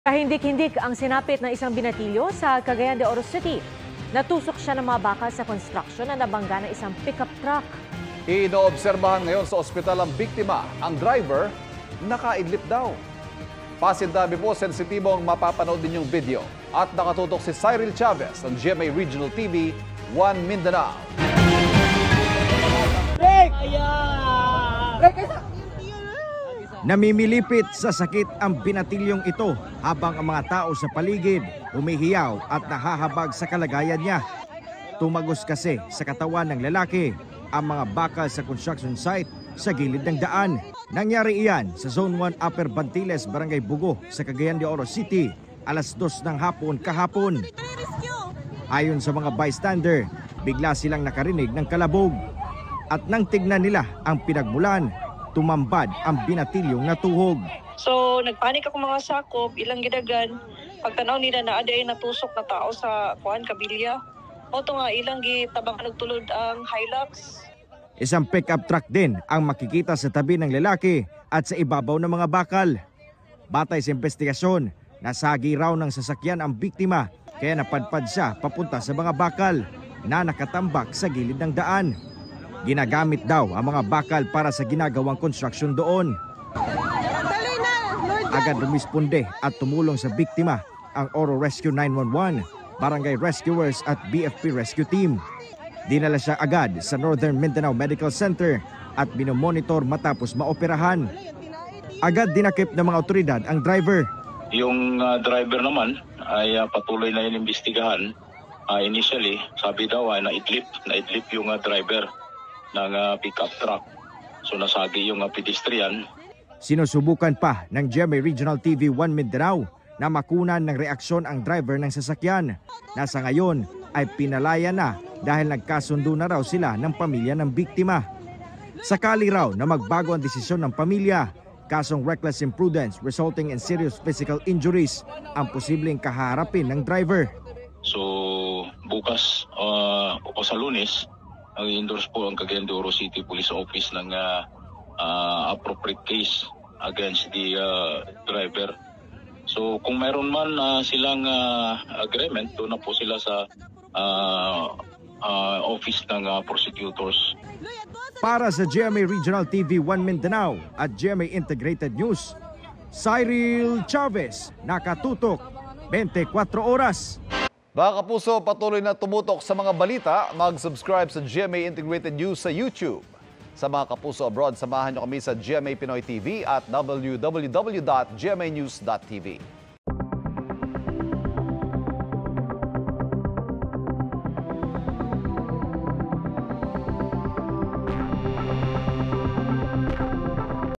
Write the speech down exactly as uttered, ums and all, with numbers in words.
Kahindik-hindik ang sinapit ng isang binatilyo sa Cagayan de Oro City. Natusok siya ng mga bakal sa construction na nabangga ng isang pickup truck. Inoobserbahan ngayon sa ospital ang biktima. Ang driver, nakaidlip daw. Pasintabi po, sensitibong mapapanood din yung video. At nakatutok si Cyril Chavez ng G M A Regional T V, One Mindanao. Break! Break! Namimilipit sa sakit ang binatilyong ito habang ang mga tao sa paligid humihiyaw at nahahabag sa kalagayan niya. Tumagos kasi sa katawan ng lalaki ang mga bakal sa construction site sa gilid ng daan. Nangyari iyan sa Zone one Upper Bantiles, Barangay Bugo sa Cagayan de Oro City, alas dos ng hapon kahapon. Ayon sa mga bystander, bigla silang nakarinig ng kalabog. At nang tignan nila ang pinagmulan, tumambad ang binatilyong natuhog. So nagpanik ako mga sakop, ilang gidagan. Pagtanaw nila na aday natusok na tao sa kuan kabilya. O to nga ilang gitabang nagtulod ang Hilux. Isang pickup truck din ang makikita sa tabi ng lalaki at sa ibabaw ng mga bakal. Batay sa investigasyon, nasagi raw ng sasakyan ang biktima kaya napadpad siya papunta sa mga bakal na nakatambak sa gilid ng daan. Ginagamit daw ang mga bakal para sa ginagawang construction doon. Agad rumisponde at tumulong sa biktima ang Oro Rescue nine one one, Barangay Rescuers at B F P Rescue Team. Dinala siya agad sa Northern Mindanao Medical Center at binomonitor matapos maoperahan. Agad dinakip ng mga otoridad ang driver. Yung uh, driver naman ay uh, patuloy na inimbestigahan. Uh, initially, sabi daw ay naidlip, naidlip yung uh, driver ng uh, pickup truck. So nasagi yung uh, pedestrian. Sinusubukan pa ng G M A Regional T V One Mindanao na makunan ng reaksyon ang driver ng sasakyan. Nasa ngayon ay pinalaya na dahil nagkasundo na raw sila ng pamilya ng biktima. Sakali raw na magbago ang desisyon ng pamilya, kasong reckless imprudence resulting in serious physical injuries ang posibleng kaharapin ng driver. So bukas uh, o sa Lunes, ang endorse po ang Cagayan de Oro City Police Office ng uh, uh, appropriate case against the uh, driver. So kung mayroon man uh, silang uh, agreement, doon na po sila sa uh, uh, office ng uh, prosecutors. Para sa G M A Regional T V One Mindanao at G M A Integrated News, Cyril Chavez, nakatutok twenty-four oras. Mga kapuso, patuloy na tumutok sa mga balita. Mag-subscribe sa G M A Integrated News sa YouTube. Sa mga kapuso abroad, samahan niyo kami sa G M A Pinoy T V at w w w dot g m a news dot t v.